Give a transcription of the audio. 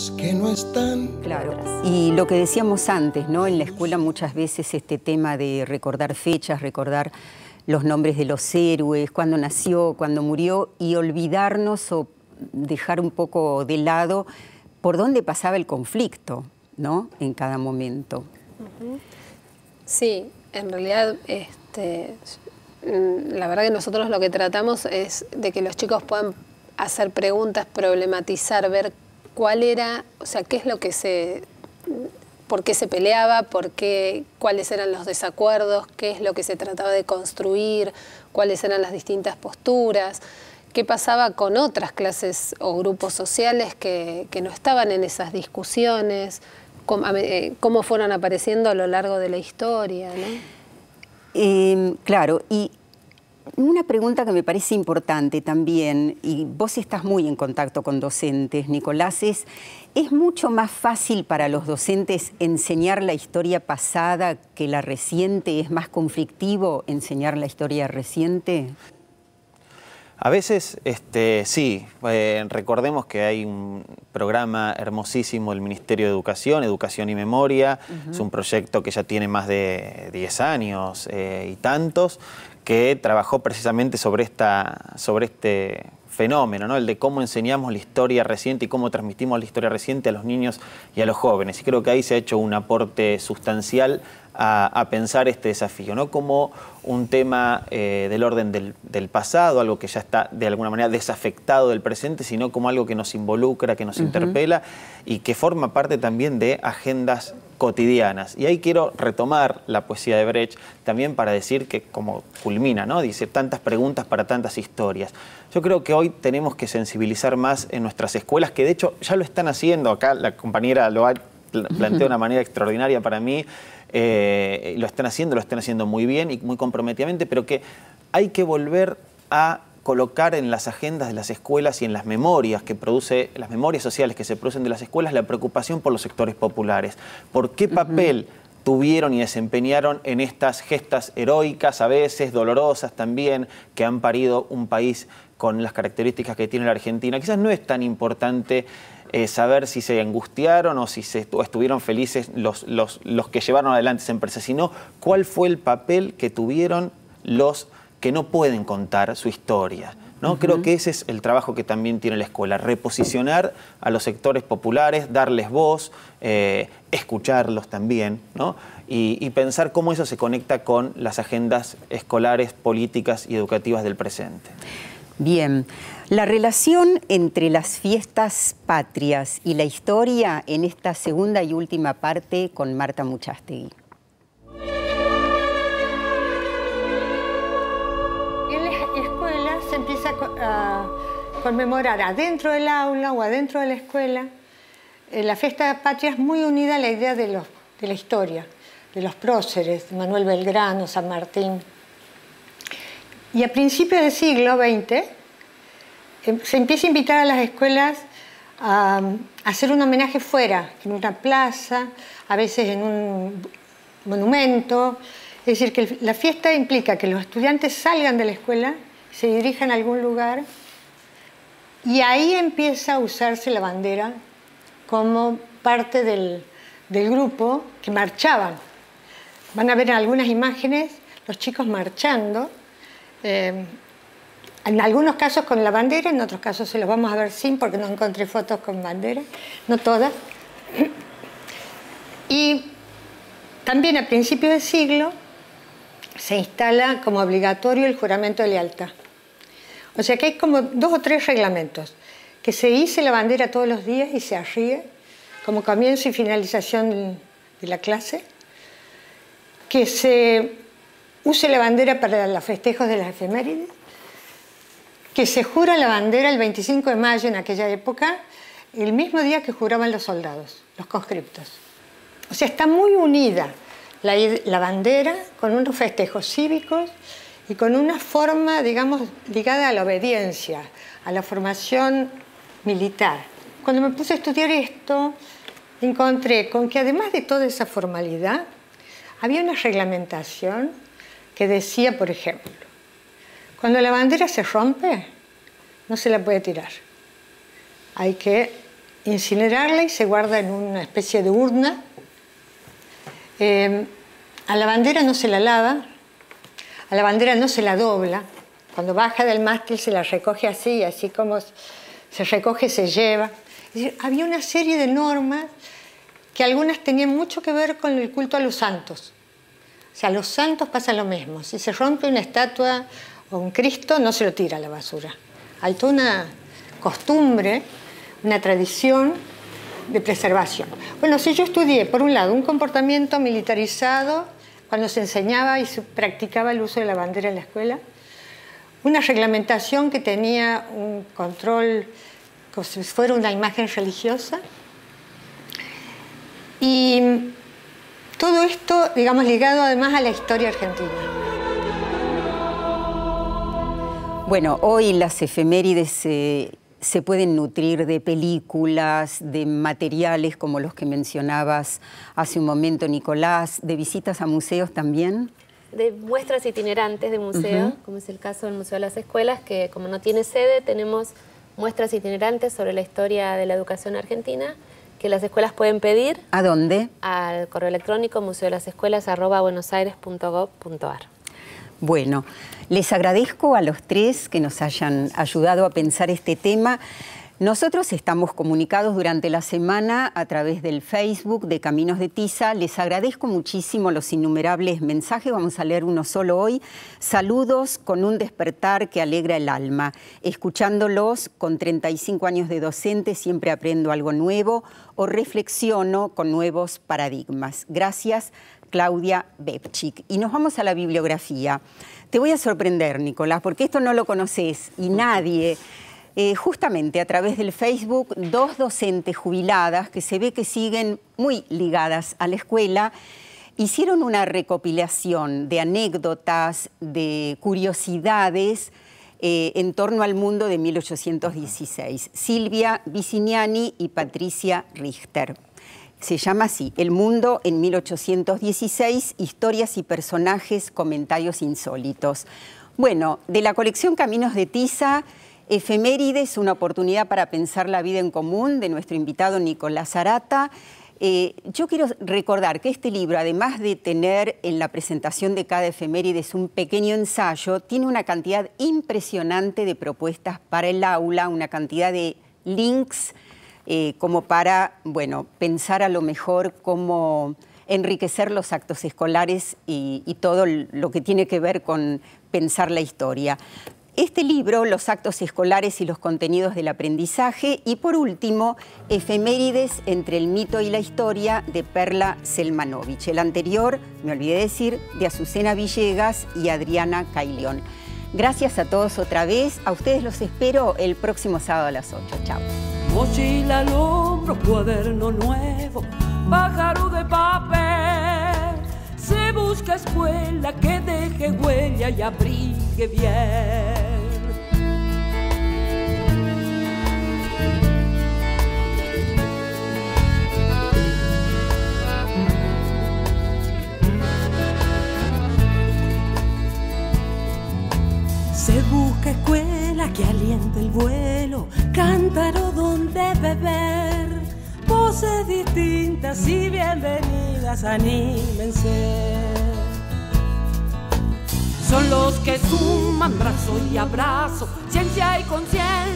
que no están. Claro, y lo que decíamos antes, ¿no? En la escuela muchas veces este tema de recordar fechas, recordar los nombres de los héroes, cuándo nació, cuándo murió, y olvidarnos o dejar un poco de lado por dónde pasaba el conflicto, ¿no? En cada momento. Sí, en realidad, la verdad que nosotros lo que tratamos es de que los chicos puedan hacer preguntas, problematizar, ver cuál era, o sea, qué es lo que por qué se peleaba, cuáles eran los desacuerdos, qué es lo que se trataba de construir, cuáles eran las distintas posturas, qué pasaba con otras clases o grupos sociales que no estaban en esas discusiones, cómo fueron apareciendo a lo largo de la historia, ¿no? Claro, y una pregunta que me parece importante también, y vos estás muy en contacto con docentes, Nicolás, ¿es mucho más fácil para los docentes enseñar la historia pasada que la reciente? ¿Es más conflictivo enseñar la historia reciente? A veces, sí. Recordemos que hay un programa hermosísimo del Ministerio de Educación, Educación y Memoria. Es un proyecto que ya tiene más de 10 años y tantos, que trabajó precisamente sobre este fenómeno, ¿no? El de cómo enseñamos la historia reciente y cómo transmitimos la historia reciente a los niños y a los jóvenes. Y creo que ahí se ha hecho un aporte sustancial a pensar este desafío, no como un tema del orden del pasado, algo que ya está de alguna manera desafectado del presente, sino como algo que nos involucra, que nos interpela y que forma parte también de agendas cotidianas. Y ahí quiero retomar la poesía de Brecht también para decir que como culmina, ¿no? Dice, tantas preguntas para tantas historias. Yo creo que hoy tenemos que sensibilizar más en nuestras escuelas, que de hecho ya lo están haciendo. Acá la compañera lo ha planteado de una manera extraordinaria para mí. Lo están haciendo muy bien y muy comprometidamente, pero que hay que volver a colocar en las agendas de las escuelas y en las memorias las memorias sociales que se producen de las escuelas, la preocupación por los sectores populares. ¿Por qué papel tuvieron y desempeñaron en estas gestas heroicas, a veces dolorosas también, que han parido un país con las características que tiene la Argentina? Quizás no es tan importante saber si se angustiaron o si estuvieron felices los que llevaron adelante esa empresa, sino cuál fue el papel que tuvieron los que no pueden contar su historia, ¿no? Creo que ese es el trabajo que también tiene la escuela, reposicionar a los sectores populares, darles voz, escucharlos también, ¿no? Y pensar cómo eso se conecta con las agendas escolares, políticas y educativas del presente. Bien, la relación entre las fiestas patrias y la historia en esta segunda y última parte con Marta Muchastegui. En las escuelas se empieza a conmemorar adentro del aula o adentro de la escuela. La fiesta patria es muy unida a la idea de la historia, de los próceres, Manuel Belgrano, San Martín. Y a principios del siglo XX se empieza a invitar a las escuelas a hacer un homenaje fuera, en una plaza, a veces en un monumento. Es decir, que la fiesta implica que los estudiantes salgan de la escuela, se dirijan a algún lugar y ahí empieza a usarse la bandera como parte del grupo que marchaban. Van a ver en algunas imágenes los chicos marchando, en algunos casos con la bandera, en otros casos se los vamos a ver sin, porque no encontré fotos con bandera, no todas. Y también a principios del siglo se instala como obligatorio el juramento de lealtad. O sea que hay como 2 o 3 reglamentos. Que se ice la bandera todos los días y se arríe como comienzo y finalización de la clase. Que se use la bandera para los festejos de las efemérides. Que se jura la bandera el 25 de mayo en aquella época, el mismo día que juraban los soldados, los conscriptos. O sea, está muy unida la bandera con unos festejos cívicos y con una forma, digamos, ligada a la obediencia, a la formación militar. Cuando me puse a estudiar esto, encontré con que además de toda esa formalidad, había una reglamentación que decía, por ejemplo, cuando la bandera se rompe, no se la puede tirar. Hay que incinerarla y se guarda en una especie de urna. A la bandera no se la lava, a la bandera no se la dobla. Cuando baja del mástil se la recoge así, así como se recoge, se lleva. Es decir, había una serie de normas que algunas tenían mucho que ver con el culto a los santos. O sea, a los santos pasa lo mismo. Si se rompe una estatua o un Cristo, no se lo tira a la basura. Hay toda una costumbre, una tradición de preservación. Bueno, si yo estudié, por un lado, un comportamiento militarizado cuando se enseñaba y se practicaba el uso de la bandera en la escuela, una reglamentación que tenía un control como si fuera una imagen religiosa, y todo esto, digamos, ligado además a la historia argentina. Bueno, hoy las efemérides se pueden nutrir de películas, de materiales como los que mencionabas hace un momento, Nicolás, de visitas a museos también. De muestras itinerantes de museo, como es el caso del Museo de las Escuelas, que como no tiene sede, tenemos muestras itinerantes sobre la historia de la educación argentina, que las escuelas pueden pedir. ¿A dónde? Al correo electrónico museodelasescuelas@buenosaires.gov.ar. Bueno, les agradezco a los tres que nos hayan ayudado a pensar este tema. Nosotros estamos comunicados durante la semana a través del Facebook de Caminos de Tiza. Les agradezco muchísimo los innumerables mensajes. Vamos a leer uno solo hoy. Saludos con un despertar que alegra el alma. Escuchándolos con 35 años de docente, siempre aprendo algo nuevo o reflexiono con nuevos paradigmas. Gracias, Claudia Bebchik. Y nos vamos a la bibliografía. Te voy a sorprender, Nicolás, porque esto no lo conoces y nadie... justamente a través del Facebook, dos docentes jubiladas que se ve que siguen muy ligadas a la escuela, hicieron una recopilación de anécdotas, de curiosidades en torno al mundo de 1816. Silvia Viciniani y Patricia Richter. Se llama así, El mundo en 1816, historias y personajes, comentarios insólitos. Bueno, de la colección Caminos de Tiza, Efemérides, una oportunidad para pensar la vida en común, de nuestro invitado Nicolás Arata. Yo quiero recordar que este libro, además de tener en la presentación de cada efemérides un pequeño ensayo, tiene una cantidad impresionante de propuestas para el aula, una cantidad de links como para, bueno, pensar a lo mejor cómo enriquecer los actos escolares y todo lo que tiene que ver con pensar la historia. Este libro, los actos escolares y los contenidos del aprendizaje. Y por último, Efemérides entre el mito y la historia, de Perla Selmanovich. El anterior, me olvidé decir, de Azucena Villegas y Adriana Cailión. Gracias a todos otra vez. A ustedes los espero el próximo sábado a las 8. Chao. Mochila al hombro, cuaderno nuevo, pájaro de papel. Se busca escuela que deje huella y abrigue bien. Se busca escuela que aliente el vuelo, cántaro donde beber. Voces distintas y bienvenidas, anímense. Son los que suman brazo y abrazo, ciencia y conciencia.